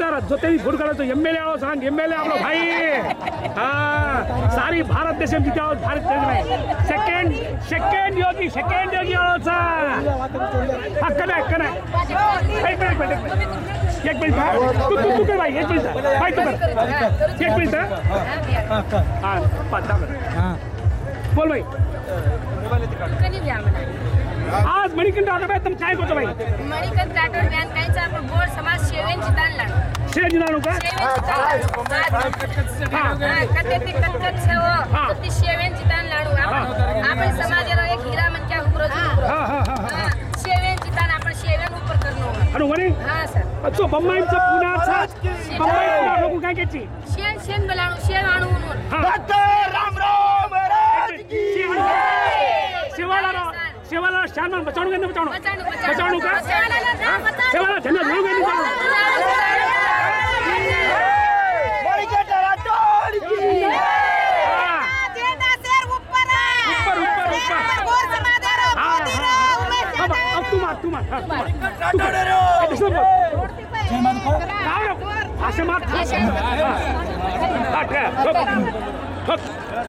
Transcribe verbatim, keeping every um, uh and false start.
आमदार जो तेरी फूट करायचो एम एल ए आओ सांग एम एल ए आपलो भाई हा सारी भारत देश में जीता भारत देश में second second Yogi second Yogi आओ सांग हा कने कने एक मिनिट एक मिनिट एक मिनिट तू तू तू कर भाई एक मिनिट भाई तू कर एक मिनिट हां पाच हां बोल भाई कधी द्या म्हणा आज मणिकंठ आठवड्यात तुम काय करतो भाई मणिकंठ राठोड बँक काहीचा आपण गोड समाज सेवेंची दान लागतो शेज नाणू का कते ती कटकट सेव ती सेवेंची दान लाडू आपण समाजाला एक हिरा म्हणजे उग्र हा हा हा सेवेंची दान आपण सेवेन उपर करणं अनु वणी हा सर अच्छा बम्माईचा पुण्याचा बम्माई लोक काय घ्यायची शेण शेण बलाणू शेण आणू म्हणून डॉक्टर रामराव महाराज की शिवाला शिवाला शान बचावणू का बचावणू बचावणू का शिवाला झंडा घेऊ का मणिकंठ राठोड की जेदा शेर ऊपर है ऊपर ऊपर ऊपर गोर समाज रो मोदी रो उमेश अब अब तुम तुम मणिकंठ राठोड जय माता काय असं मात हा ठक ठक